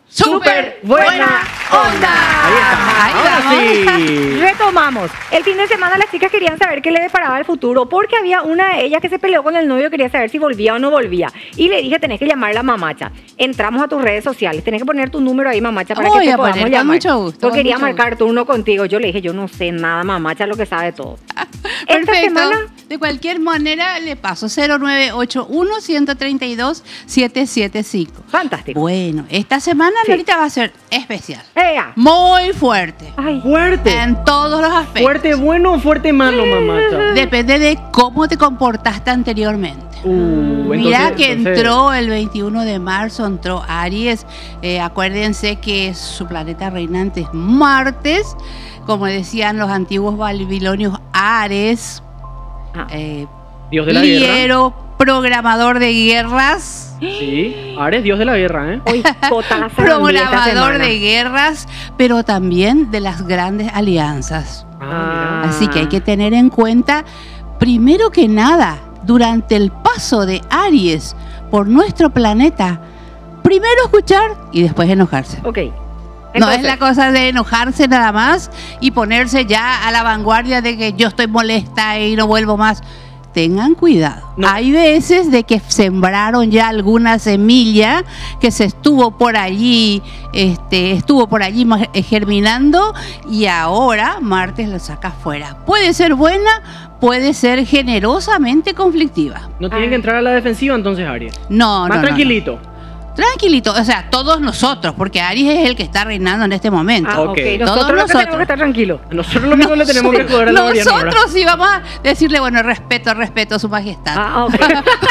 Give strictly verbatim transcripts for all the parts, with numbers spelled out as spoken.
súper buena onda. Ahí está. Ahí Ahora vamos. sí. Retomamos. El fin de semana las chicas querían saber qué le deparaba el futuro porque había una de ellas que se peleó con el novio, quería saber si volvía o no volvía. Y le dije, tenés que llamar a la mamacha. Entramos a tus redes sociales, tenés que poner tu número ahí, mamacha, para Voy que te a podamos poner, con llamar. mucho gusto, Yo con quería mucho marcar turno contigo. Yo le dije, yo no sé nada, mamacha, lo que sabe todo. Esta Perfecto. semana... De cualquier manera le paso cero nueve ocho uno, uno tres dos, siete siete cinco. Fantástico. Bueno, esta semana Sí. ahorita va a ser especial. Ea. Muy fuerte. Ay. Fuerte. En todos los aspectos. ¿Fuerte bueno o fuerte malo, mamacha? Depende de cómo te comportaste anteriormente. Uh, Mira entonces- que entonces- entró el veintiuno de marzo, entró Aries. Eh, acuérdense que su planeta reinante es Martes. Como decían los antiguos babilonios, Ares, Ah. eh, Dios de la guerra. liero, programador de guerras, Sí, Ares, Dios de la guerra, ¿eh? Hoy cotaza esta programador semana. de guerras, pero también de las grandes alianzas. Ah, Así que hay que tener en cuenta, primero que nada, durante el paso de Aries por nuestro planeta, primero escuchar y después enojarse. Ok. No Entonces, es la cosa de enojarse nada más y ponerse ya a la vanguardia de que yo estoy molesta y no vuelvo más. Tengan cuidado. No. Hay veces de que sembraron ya alguna semilla que se estuvo por allí, este, estuvo por allí ma- eh, germinando y ahora Marte lo saca fuera. Puede ser buena, puede ser generosamente conflictiva. No tienen Ay. que entrar a la defensiva entonces, Aries. No, Más no, no, no. tranquilito. Tranquilito, o sea, todos nosotros, porque Aries es el que está reinando en este momento. Ah, ok. Ok. Nosotros, Todos lo que nosotros. tenemos que estar tranquilos. Nosotros lo mismo le tenemos que joder a la Mariana ahora. Nosotros sí vamos a decirle, bueno, respeto, respeto a su majestad. Ah, ok.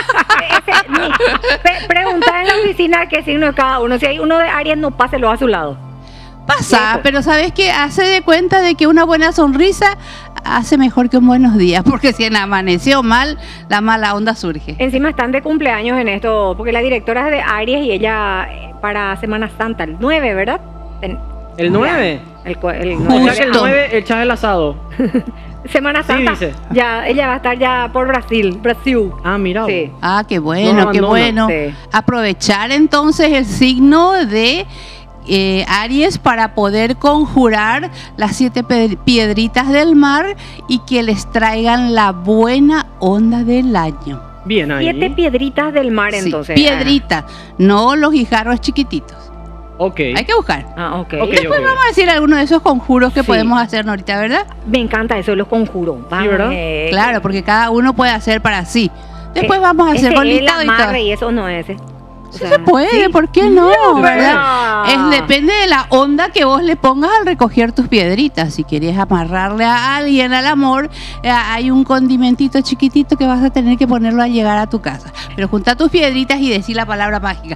Ese, mi- pe- preguntar en la oficina qué signo es cada uno. Si hay uno de Aries, no páselo a su lado. Pasa, Viejo. pero ¿sabes qué? Hace de cuenta de que una buena sonrisa hace mejor que un buenos días, porque si amaneció mal, la mala onda surge. Encima están de cumpleaños en esto, porque la directora es de Aries y ella eh, para Semana Santa, el nueve, ¿verdad? Ten- ¿El nueve? El, cu- el O nueve. sea que el Justo. nueve echas el asado. Semana Sí, Santa. dice. Ya, ella va a estar ya por Brasil, Brasil. Ah, mira. Sí. Ah, qué No bueno, lo qué abandona. bueno. Sí. Aprovechar entonces el signo de eh, Aries para poder conjurar las siete pe- piedritas del mar y que les traigan la buena onda del año. Bien ahí. Siete piedritas del mar, Sí, entonces. piedritas, no los guijarros chiquititos. Ok. Hay que buscar. Ah, ok. Ok. Después vamos a decir algunos de esos conjuros que Sí. podemos hacer ahorita, ¿verdad? Me encanta eso, los conjuros. Sí, ¿verdad? Eh, Claro, porque cada uno puede hacer para sí. Después eh, vamos a hacer ese con el listado y todo. amarre y eso no es ese. O Sí sea, se puede, ¿sí? ¿por qué no? ¿Verdad? Ah. Es, depende de la onda que vos le pongas al recoger tus piedritas. Si quieres amarrarle a alguien al amor, eh, hay un condimentito chiquitito que vas a tener que ponerlo al llegar a tu casa. Pero junta tus piedritas y decir la palabra mágica.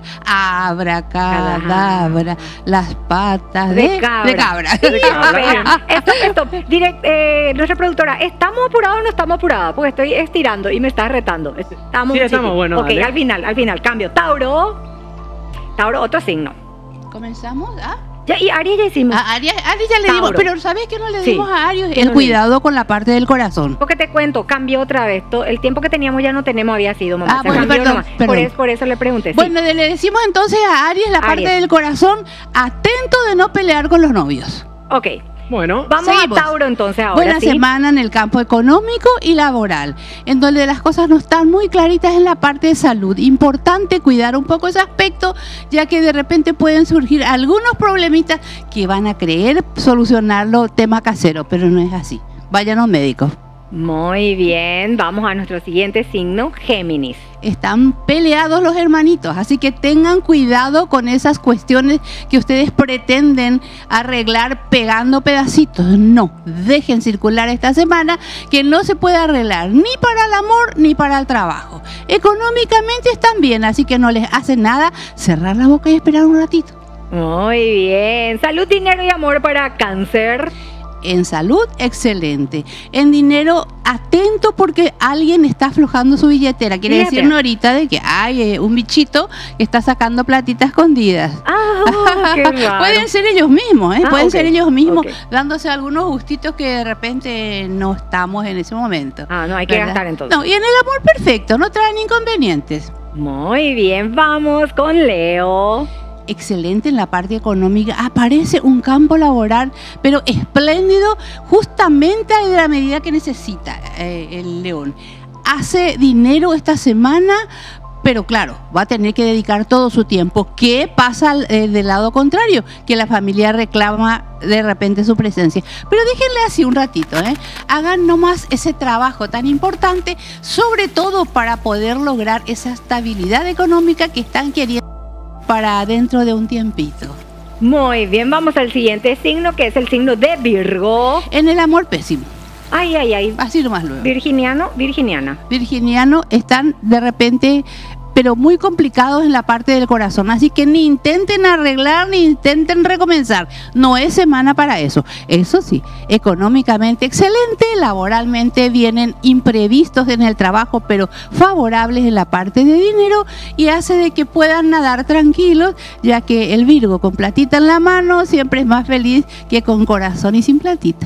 Abracadabra, las patas de, De cabra. de cabra. De cabra. Esto, esto, direct, eh, nuestra productora, ¿estamos apurados o no estamos apurados? Porque estoy estirando y me estás retando. Estamos, Sí, estamos, chiqui. bueno, Ok, dale. al final, al final, cambio. Tauro. Tauro, otro signo. Comenzamos, ¿ah? Ya, y Aries ya hicimos. A Aries, Aries ya le dimos, Tauro. pero ¿sabes qué no le Sí. dimos a Aries? ¿Qué El no le cuidado con la parte del corazón. Porque te cuento, cambió otra vez. To- El tiempo que teníamos ya no tenemos, había sido, mamá. Ah, Se bueno, cambió perdón, nomás. perdón. Por, eso, por eso le pregunté. sí. Bueno, le decimos entonces a Aries la parte Aries. del corazón, atento de no pelear con los novios. Ok, Bueno. vamos Seguimos. a Tauro entonces ahora. Buena ¿sí? semana en el campo económico y laboral, en donde las cosas no están muy claritas en la parte de salud. Importante cuidar un poco ese aspecto, ya que de repente pueden surgir algunos problemitas que van a creer solucionarlo tema casero, pero no es así. Vayan a un médico. Muy bien, vamos a nuestro siguiente signo, Géminis. Están peleados los hermanitos, así que tengan cuidado con esas cuestiones que ustedes pretenden arreglar pegando pedacitos. No, dejen circular esta semana, que no se puede arreglar ni para el amor ni para el trabajo. Económicamente están bien, así que no les hace nada cerrar la boca y esperar un ratito. Muy bien, salud, dinero y amor para Cáncer. En salud, excelente. En dinero, atento porque alguien está aflojando su billetera. Quiere Fíjate. decirnos ahorita de que hay eh, un bichito que está sacando platitas escondidas. Ah, qué raro. Pueden ser ellos mismos, ¿eh? Ah, Pueden ok, ser ellos mismos ok. dándose algunos gustitos que de repente no estamos en ese momento. Ah, no hay que ¿verdad? gastar entonces. No, y en el amor perfecto, no traen inconvenientes. Muy bien, vamos con Leo. excelente en la parte económica, aparece un campo laboral, pero espléndido, justamente de la medida que necesita eh, el León. Hace dinero esta semana, pero claro, va a tener que dedicar todo su tiempo. ¿Qué pasa eh, del lado contrario? Que la familia reclama de repente su presencia. Pero déjenle así un ratito, ¿eh? Hagan nomás ese trabajo tan importante, sobre todo para poder lograr esa estabilidad económica que están queriendo para dentro de un tiempito. Muy bien, vamos al siguiente signo, que es el signo de Virgo. En el amor, pésimo. Ay, ay, ay. Así nomás luego. Virginiano, virginiana. Virginiano están de repente, pero muy complicados en la parte del corazón. Así que ni intenten arreglar, ni intenten recomenzar. No es semana para eso. Eso sí, económicamente excelente, laboralmente vienen imprevistos en el trabajo, pero favorables en la parte de dinero, y hace de que puedan nadar tranquilos, ya que el Virgo con platita en la mano siempre es más feliz que con corazón y sin platita.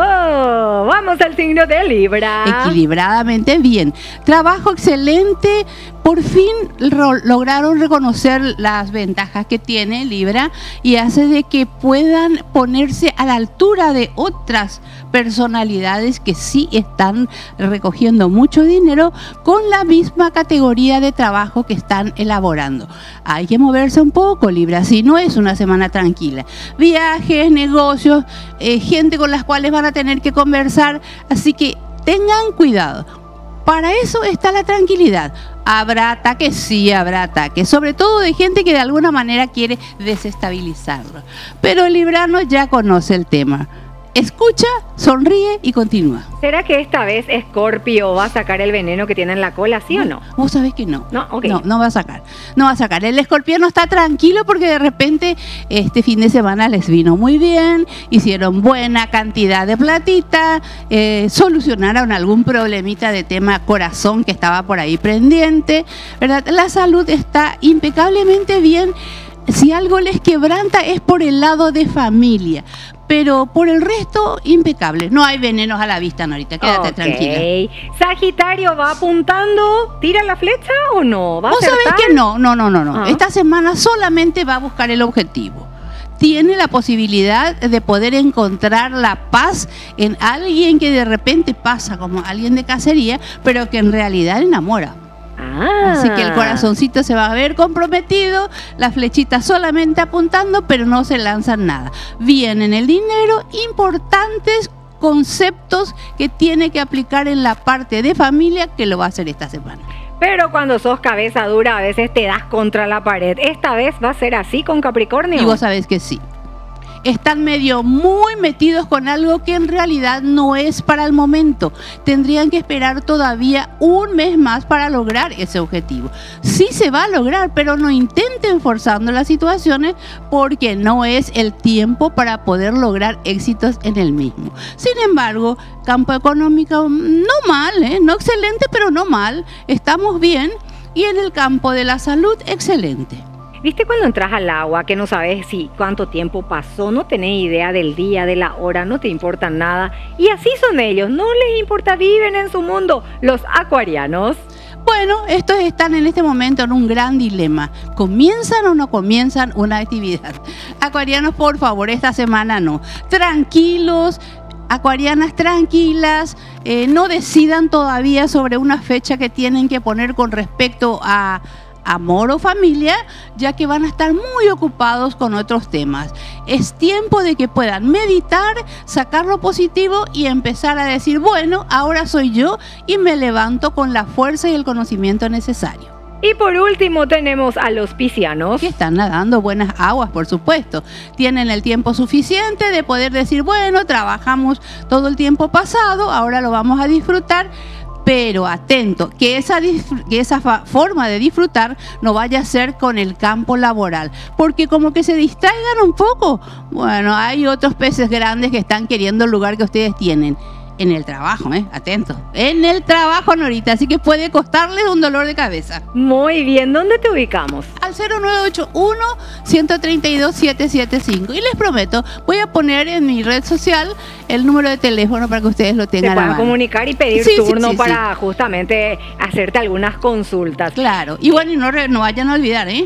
Oh, vamos al signo de Libra. Equilibradamente bien. Trabajo excelente. Por fin lograron reconocer las ventajas que tiene Libra y hace de que puedan ponerse a la altura de otras personalidades que sí están recogiendo mucho dinero con la misma categoría de trabajo que están elaborando. Hay que moverse un poco, Libra, si no es una semana tranquila. Viajes, negocios, eh, gente con las cuales van a tener que conversar, así que tengan cuidado. Para eso está la tranquilidad. Habrá ataques, sí habrá ataques, sobre todo de gente que de alguna manera quiere desestabilizarlo. Pero el librano ya conoce el tema. Escucha, sonríe y continúa. ¿Será que esta vez Escorpio va a sacar el veneno que tiene en la cola, sí o no? Vos sabés que no. No, ok. No, no va a sacar. No va a sacar. El escorpiano está tranquilo porque de repente este fin de semana les vino muy bien, hicieron buena cantidad de platita, eh, solucionaron algún problemita de tema corazón que estaba por ahí pendiente, ¿verdad? La salud está impecablemente bien. Si algo les quebranta es por el lado de familia, pero por el resto, impecable. No hay venenos a la vista, Norita, quédate okay. tranquila. Sagitario, ¿va apuntando? ¿Tira la flecha o no? ¿Va a Vos sabés acertar? que no, no, no, no, no. Ah. Esta semana solamente va a buscar el objetivo. Tiene la posibilidad de poder encontrar la paz en alguien que de repente pasa como alguien de cacería, pero que en realidad enamora. Ah. Así que el corazoncito se va a ver comprometido, las flechitas solamente apuntando, pero no se lanzan nada. Vienen el dinero, importantes conceptos que tiene que aplicar en la parte de familia, que lo va a hacer esta semana. Pero cuando sos cabeza dura, a veces te das contra la pared. ¿Esta vez va a ser así con Capricornio? Y vos sabés que sí. Están medio muy metidos con algo que en realidad no es para el momento. Tendrían que esperar todavía un mes más para lograr ese objetivo. Sí se va a lograr, pero no intenten forzando las situaciones porque no es el tiempo para poder lograr éxitos en el mismo. Sin embargo, campo económico no mal, ¿eh? No excelente, pero no mal. Estamos bien. Y en el campo de la salud, excelente. ¿Viste cuando entras al agua que no sabes si cuánto tiempo pasó, no tenés idea del día, de la hora, no te importa nada? Y así son ellos, no les importa, viven en su mundo, los acuarianos. Bueno, estos están en este momento en un gran dilema. ¿Comienzan o no comienzan una actividad? Acuarianos, por favor, esta semana no. Tranquilos. Acuarianas tranquilas, eh, no decidan todavía sobre una fecha que tienen que poner con respecto a amor o familia, ya que van a estar muy ocupados con otros temas. Es tiempo de que puedan meditar, sacar lo positivo y empezar a decir, bueno, ahora soy yo y me levanto con la fuerza y el conocimiento necesario. Y por último tenemos a los piscianos. Que están nadando buenas aguas, por supuesto. Tienen el tiempo suficiente de poder decir, bueno, trabajamos todo el tiempo pasado, ahora lo vamos a disfrutar. Pero atento, que esa, que esa forma de disfrutar no vaya a ser con el campo laboral, porque como que se distraigan un poco. Bueno, hay otros peces grandes que están queriendo el lugar que ustedes tienen. En el trabajo, ¿eh? Atento. En el trabajo, Norita, así que puede costarles un dolor de cabeza. Muy bien, ¿dónde te ubicamos? Al cero nueve ocho uno, uno tres dos, siete siete cinco. Y les prometo, voy a poner en mi red social el número de teléfono para que ustedes lo tengan Se a puedan mano. comunicar y pedir Sí, sí, turno sí, para sí. justamente hacerte algunas consultas. Claro. Y bueno, y no, re- no vayan a olvidar, ¿eh?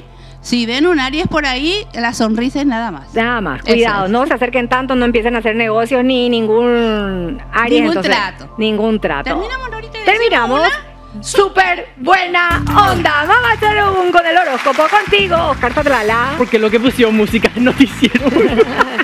Si ven un Aries por ahí, la sonrisa es nada más. Nada más, Eso cuidado, es. no se acerquen tanto, no empiecen a hacer negocios ni ningún Aries. Ningún entonces, trato. Ningún trato. Terminamos ahorita. y Terminamos. decimos una- Súper buena onda. Vamos a hacer un con el horóscopo contigo, Oscar Tatlala. Porque lo que pusieron música es noticiero.